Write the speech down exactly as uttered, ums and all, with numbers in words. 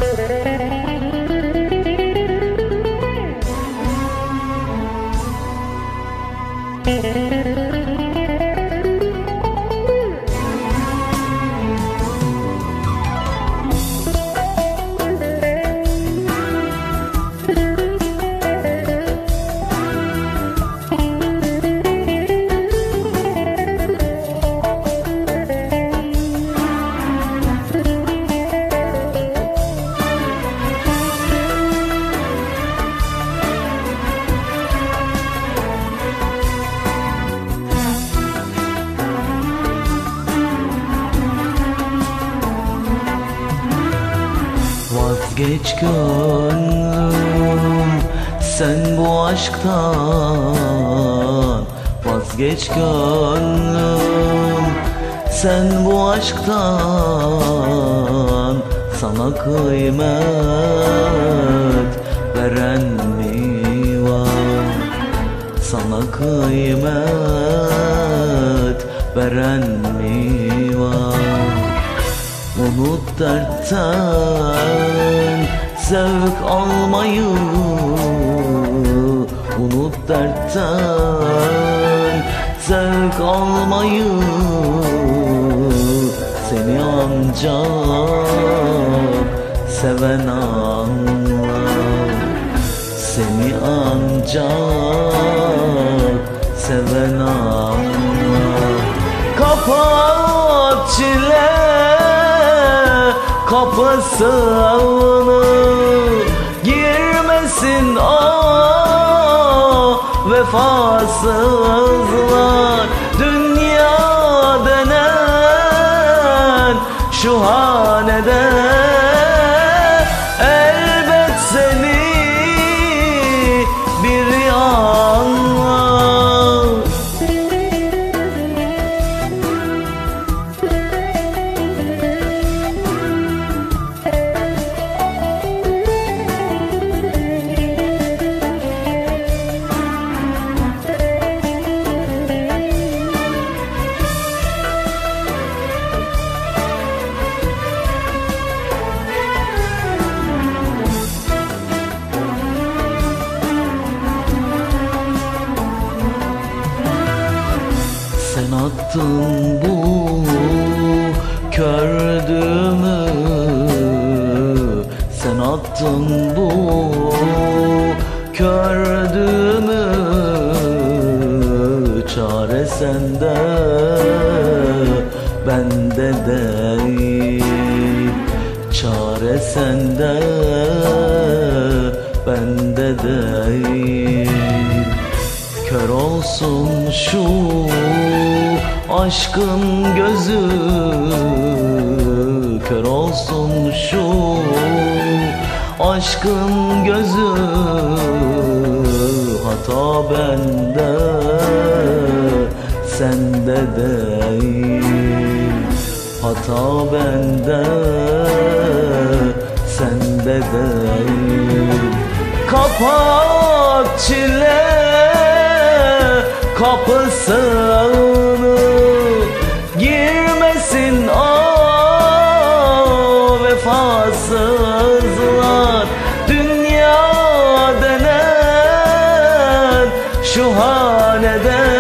Vazgeç gönlüm sen bu aşktan, vazgeç gönlüm sen bu aşktan. Sana kıymet veren mi var? Sana kıymet veren mi var? Unut dertten zevk almayı, unut dertten zevk almayı. Seni ancak seven anlar, seni ancak seven anlar. Kapat çile kapısını, girmesin o vefasızlar. Dünya denen şu hanede elbet seni biri anlar. Sen attın bu kördüğümü, sen attın bu kördüğümü. Çare sende bende değil, çare sende bende değil. Kör olsun şu aşkın gözü, kör olsun şu aşkın gözü. Hata bende sende değil, hata bende sende değil. Kapat çile kapısını, girmesin o vefasızlar. Dünya denen şu hanede